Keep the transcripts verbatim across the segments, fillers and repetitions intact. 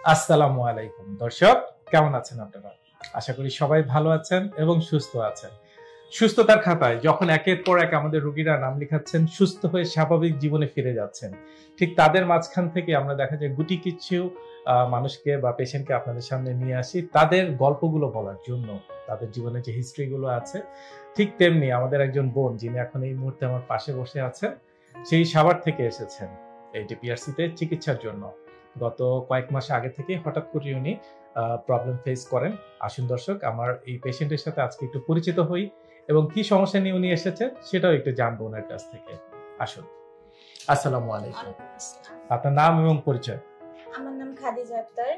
আসসালামু আলাইকুম দর্শক, কেমন আছেন আপনারা? আশা করি সবাই ভালো আছেন এবং সুস্থ আছেন। সুস্থতার খাতায় যখন একের পর এক আমাদের রোগীরা নাম লিখাচ্ছেন, সুস্থ হয়ে স্বাভাবিক জীবনে ফিরে যাচ্ছেন, ঠিক তাদের মাঝখান থেকে আমরা দেখা যায় গুটি কিছু মানুষকে বা পেশেন্টকে আপনাদের সামনে নিয়ে আসি তাদের গল্পগুলো বলার জন্য, তাদের জীবনে যে হিস্ট্রিগুলো আছে। ঠিক তেমনি আমাদের একজন বোন, যিনি এখন এই মুহূর্তে আমার পাশে বসে আছেন, সেই সাভার থেকে এসেছেন এই ডিপিআরসিতে চিকিৎসার জন্য। গত কয়েক মাস আগে থেকে হঠাৎ করে উনি প্রবলেম ফেস করেন। আসুন দর্শক, আমার এই পেশেন্টের সাথে আজকে একটু পরিচিত হই এবং কি সমস্যা নিয়ে উনি এসেছেন সেটাও একটু জানবো ওনার কাছ থেকে। আসুন। আসসালামু আলাইকুম। আপনার নাম এবং পরিচয়? আমার নাম খাদিজা আক্তার।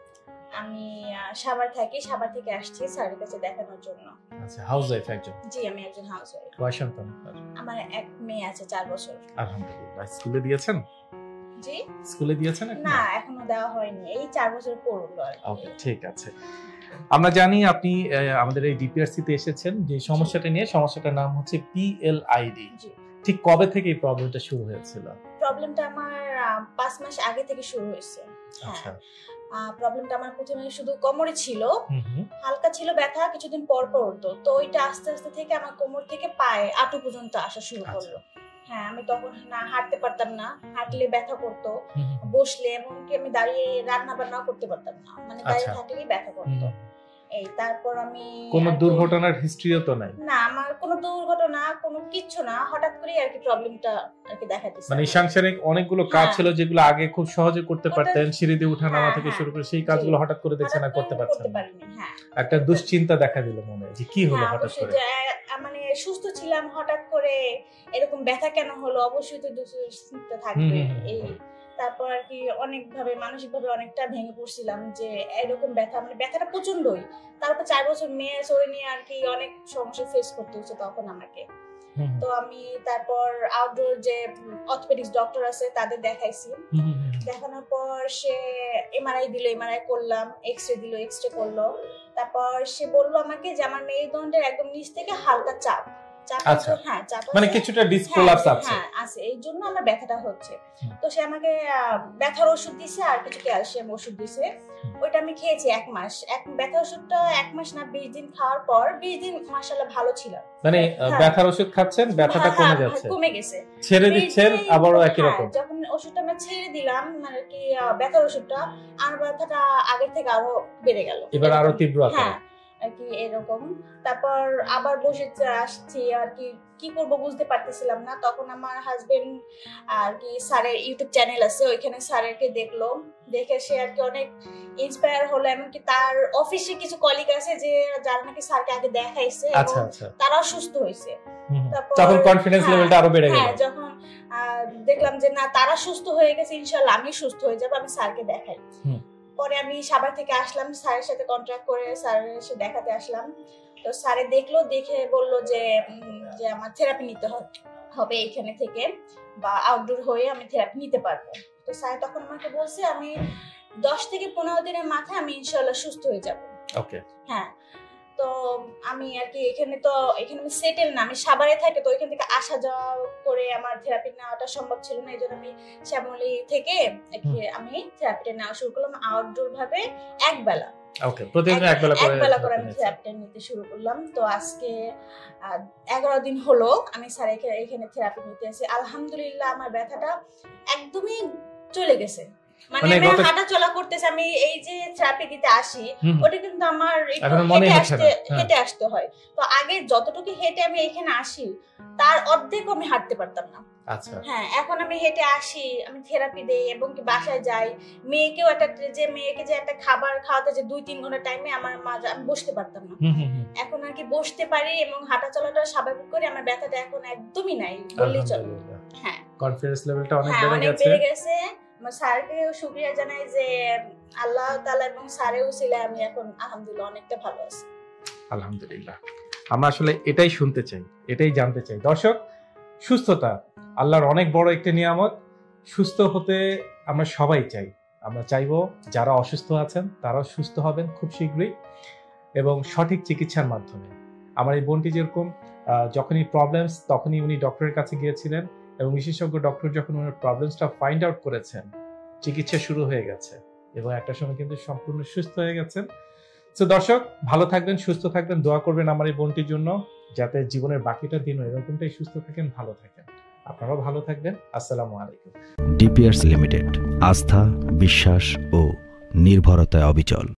আমি সাভার থাকি, সাভার থেকে আসছি স্যারের কাছে দেখানোর জন্য। আচ্ছা, হাউস ওয়াইফ একজন? জি, আমি একজন হাউস ওয়াইফ। কয় সন্তান আপনার? আমার এক মেয়ে আছে, চার বছর। আলহামদুলিল্লাহ। স্কুলে দিয়েছেন? জি, স্কুলে দিয়েছেন? না, এখনো দেওয়া হয়নি, এই চার বছর পড়লো। ওকে, ঠিক আছে। আমরা জানি আপনি আমাদের এই ডিপিআরসি তে এসেছেন যে সমস্যাটা নিয়ে। সমস্যাটার নাম হচ্ছে পিএলআইডি। ঠিক কবে থেকে এই প্রবলেমটা শুরু হয়েছিল? প্রবলেমটা আমার পাঁচ মাস আগে থেকে শুরু হয়েছে। আচ্ছা। প্রবলেমটা আমার প্রথমে শুধু কোমরে ছিল, হালকা ছিল ব্যথা, কিছুদিন পর পর হতো। তো ওইটা আস্তে আস্তে থেকে আমার কোমর থেকে পায়ে আঁটু পর্যন্ত আসা শুরু করলো। হ্যাঁ, আমি তখন না হাঁটতে পারতাম না, হাঁটলে ব্যথা করতো, বসলে এমনকি আমি দাঁড়িয়ে রান্না বান্না করতে পারতাম না, মানে দাঁড়িয়ে থাকলেই ব্যথা করতো। এই তারপর আমি কোনো দুর্ঘটনার হিস্ট্রিও তো নাই? না, আমার কোনো দুর্ঘটনা কোনো কিছু না, হঠাৎ করে আর কি প্রবলেমটা আর কি দেখা দিছে। মানে সাংসারিক অনেকগুলো কাজ ছিল যেগুলো আগে খুব সহজে করতে পারতেন, সিঁড়ি দিয়ে ওঠা নামা থেকে শুরু করে, সেই কাজগুলো হঠাৎ করে দেখছেন না, করতে পারছেন না। হ্যাঁ, একটা দুশ্চিন্তা দেখা দিল মনে, যে কি হলো হঠাৎ করে। মানে সুস্থ ছিলাম, হঠাৎ করে এরকম ব্যথা কেন হলো, অবশ্যই তো দুশ্চিন্তা থাকবে। এই তারপর আর কি অনেক ভাবে মানসিক ভাবে অনেকটা ভেঙে পড়ছিলাম যে এরকম ব্যথা, মানে ব্যথাটা প্রচন্ডই। তারপর চার বছর মেয়ে সরে নিয়ে আর কি অনেক সমস্যা ফেস করতে হচ্ছে তখন আমাকে। তো আমি তারপর আউটডোর যে অর্থোপেডিক্স ডক্টর আছে তাদের দেখাইছি। দেখানোর পর সে এমআরআই দিল, এমআরআই করলাম, এক্সরে দিল, এক্সরে করলো। তারপর সে বললো আমাকে যে আমার মেরুদণ্ডের একদম নিচ থেকে হালকা চাপ আচ্ছা, হ্যাঁ, মানে কিছুটা ডিসপ্রলাপস আছে। হ্যাঁ, আছে, এই জন্য আমার ব্যথাটা হচ্ছে। তো সে আমাকে ব্যথার ওষুধ দিছে আর কিছু ক্যালসিয়াম ওষুধ দিছে। ওইটা আমি খেয়েছি এক মাস। এক ব্যথার ওষুধটা এক মাস না বিশ দিন খাওয়ার পর বিশ দিন মাশাআল্লাহ ভালো ছিল। মানে ব্যথার ওষুধ খাচ্ছেন, ব্যথাটা কমে যাচ্ছে, কমে গেছে, ছেড়ে দিচ্ছেন আবারও একই রকম। যখন ওষুধটা আমি ছেড়ে দিলাম, মানে কি ব্যথার ওষুধটা, আর ব্যথাটা আগের থেকে আরো বেড়ে গেল, এবার আরো তীব্র আকারে আর কি এরকম। তারপর আবার বসে আসছি আর কি কি করব বুঝতে পারতেছিলাম না। তখন আমার হাজবেন্ড আর কি স্যারের ইউটিউব চ্যানেল আছে, ওইখানে স্যারকে দেখলো, দেখে সে আর কি অনেক ইন্সপায়ার হলো। এমনকি তার অফিসে কিছু কলিগ আছে যে যারা নাকি স্যারকে আগে দেখাইছে এবং তারাও সুস্থ হয়েছে। তখন কনফিডেন্স লেভেলটা আরো বেড়ে গেল। হ্যাঁ, যখন দেখলাম যে না তারা সুস্থ হয়ে গেছে, ইনশাআল্লাহ আমি সুস্থ হয়ে যাব, আমি স্যারকে দেখাই। পরে আমি সাভার থেকে আসলাম, স্যারের সাথে কন্ট্যাক্ট করে স্যারের সাথে দেখাতে আসলাম। তো স্যারে দেখলো, দেখে বললো যে যে আমার থেরাপি নিতে হবে এখানে থেকে, বা আউটডোর হয়ে আমি থেরাপি নিতে পারবো। তো স্যার তখন আমাকে বলছে আমি দশ থেকে পনেরো দিনের মাথায় আমি ইনশাআল্লাহ সুস্থ হয়ে যাব। ওকে, হ্যাঁ। তো আমি আর কি এখানে তো এখানে আমি সেটেল না, আমি সাভারে থাকি, তো এখান থেকে আসা যাওয়া করে আমার থেরাপি নেওয়াটা সম্ভব ছিল না। এই জন্য আমি শ্যামলী থেকে আমি থেরাপিটা নেওয়া শুরু করলাম আউটডোর ভাবে, এক বেলা। ওকে, প্রতিদিন এক বেলা করে এক বেলা করে আমি থেরাপিটা নিতে শুরু করলাম। তো আজকে এগারো দিন হলো আমি স্যার এখানে থেরাপি নিতে আসি। আলহামদুলিল্লাহ আমার ব্যথাটা একদমই চলে গেছে। মানে আমি হাঁটা চলা করতেছি, আমি এই যে থেরাপি দিতে আসি ওটা কিন্তু আমার হেঁটে আসতে হেঁটে আসতে হয়। তো আগে যতটুকু হেঁটে আমি এখানে আসি তার অর্ধেক আমি হাঁটতে পারতাম না। আচ্ছা, হ্যাঁ, এখন আমি হেঁটে আসি, আমি থেরাপি দেই এবং কি বাসায় যাই। মেয়েকেও একটা যে মেয়েকে যে একটা খাবার খাওয়াতে যে দুই তিন ঘন্টা টাইমে আমার মা, আমি বসতে পারতাম না, এখন আর কি বসতে পারি এবং হাঁটা চলাটা স্বাভাবিক করে। আমার ব্যথাটা এখন একদমই নাই বললেই চলে। হ্যাঁ, কনফিডেন্স লেভেলটা অনেক বেড়ে গেছে। স্যারকেও শুকরিয়া জানাই যে আল্লাহ তাআলা এবং স্যারের উসিলায় আমি এখন আলহামদুলিল্লাহ অনেকটা ভালো আছি। আলহামদুলিল্লাহ। আমরা আসলে এটাই শুনতে চাই, এটাই জানতে চাই। দর্শক, সুস্থতা আল্লাহর অনেক বড় একটা নিয়ামত। সুস্থ হতে আমরা সবাই চাই। আমরা চাইবো যারা অসুস্থ আছেন তারাও সুস্থ হবেন খুব শীঘ্রই এবং সঠিক চিকিৎসার মাধ্যমে। আমার এই বোনটি যেরকম যখনই প্রবলেমস তখনই উনি ডক্টরের কাছে গিয়েছিলেন এবং বিশেষজ্ঞ ডক্টর যখন ওনার প্রবলেমসটা ফাইন্ড আউট করেছেন, চিকিৎসা শুরু হয়ে গেছে। এবং একটা সময় কিন্তু সম্পূর্ণ সুস্থ হয়ে গেছেন। তো দর্শক, ভালো থাকবেন, সুস্থ থাকবেন, দোয়া করবেন আমার এই বোনটির জন্য, যাতে জীবনের বাকিটা দিনও এরকমটাই সুস্থ থাকেন, ভালো থাকেন। আপনারাও ভালো থাকবেন। আসসালামু আলাইকুম। ডিপিয়ার্স লিমিটেড, আস্থা, বিশ্বাস ও নির্ভরতায় অবিচল।